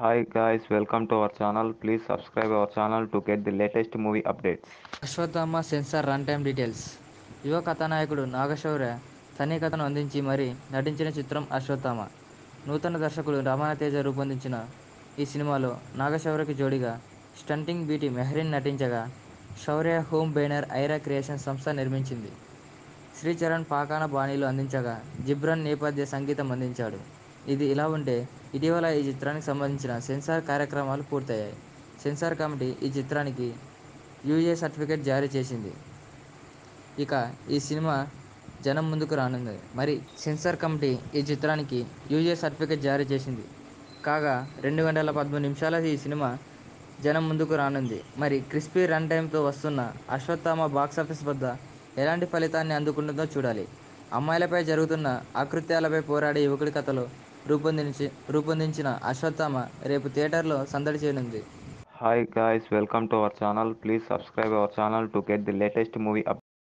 Hi guys, welcome to our channel. Please subscribe our channel to get the latest movie updates. Ashwatthama censor run time details. యువ కథానాయకుడు Naga Shaurya funny కథను అందించి మరీ నటించిన చిత్రం అశ్వత్థామ. నూతన దర్శకుడు రమణతేజ రూపొందించిన ఈ సినిమాలో నాగశౌర్యకి జోడిగా స్టంటింగ్ బ్యూటీ మెహ్రీన్ నటించగా, Shaurya home banner Ira creation సంస్థ నిర్మించింది. శ్రీచరణ్ పాకాన బాణీలు అందించగా, జిబ్రాన్ నేపథ్య సంగీతం అందించాడు. ఇది ఇలా ఉంటే, ఇటీవల ఈ చిత్రానికి సంబంధించిన సెన్సార్ కార్యక్రమాలు పూర్తయ్యాయి. సెన్సార్ కమిటీ ఈ చిత్రానికి యూఏ సర్టిఫికేట్ జారీ చేసింది. ఇక ఈ సినిమా జనం ముందుకు రానుంది. మరి సెన్సార్ కమిటీ ఈ చిత్రానికి యూఏ సర్టిఫికేట్ జారీ చేసింది. కాగా 2 గంటల 13 నిమిషాల ఈ సినిమా జనం ముందుకు రానుంది. మరి క్రిస్పీ రన్ టైమ్తో వస్తున్న అశ్వత్థామ బాక్సాఫీస్ వద్ద ఎలాంటి ఫలితాన్ని అందుకుంటుందో చూడాలి. అమ్మాయిలపై జరుగుతున్న అకృత్యాలపై పోరాడే యువకుడి కథలో రూపొందించిన అశ్వత్థామ రేపు థియేటర్లో సందడి చేయనుంది. Hi guys, welcome to our channel. Please subscribe our channel to get the latest movie updates.